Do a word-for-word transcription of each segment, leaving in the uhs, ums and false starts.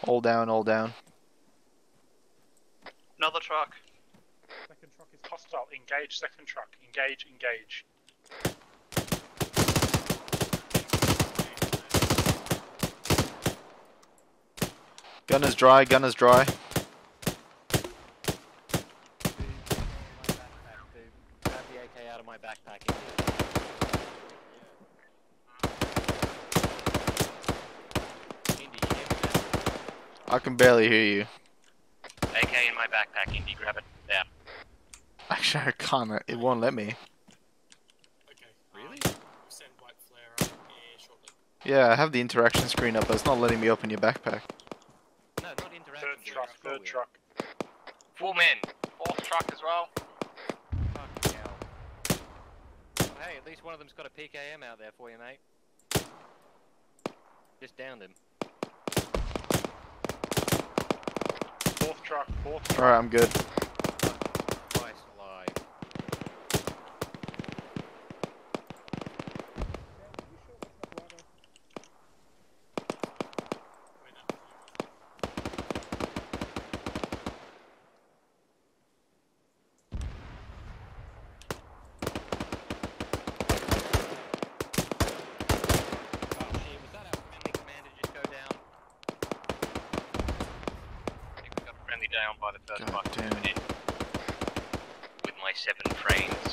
All down, all down. Another truck. Second truck is hostile. Engage. Second truck. Engage. Engage. Gun is dry, gun is dry. Grab the A K out of my backpack. Indy, you hear me, man? I can barely hear you. A K in my backpack, Indy, grab it. There. Actually, I can't. It won't let me. Okay. Really? Um, we'll send white flare up here shortly. Yeah, I have the interaction screen up, but it's not letting me open your backpack. No, not interaction. Third truck. Third truck. Four men. Fourth truck as well. Fucking hell. Well, hey, at least one of them's got a P K M out there for you, mate. Just downed him. Fourth truck. Fourth truck. Alright, I'm good. Christ alive. Down by the first God buck damn. coming in with my seven frames.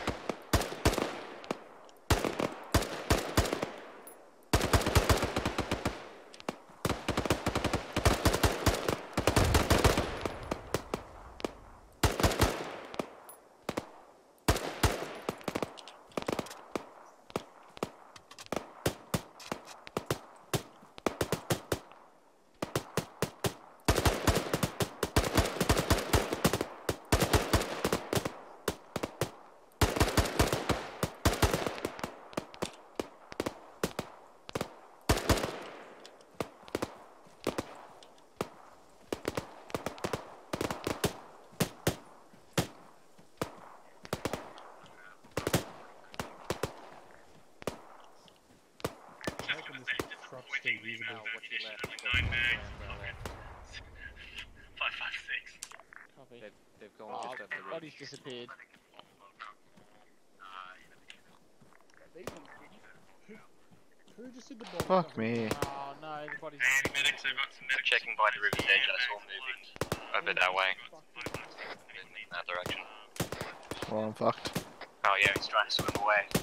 Five, five, six. They've, they've gone Oh, just up the road. body's disappeared. Who just did the body? Fuck me. Oh no, the body's Hey, medics, I've got some medics. Checking by the river's edge, I saw moving over that way. In that direction. Well, I'm fucked. Oh yeah, he's trying to swim away.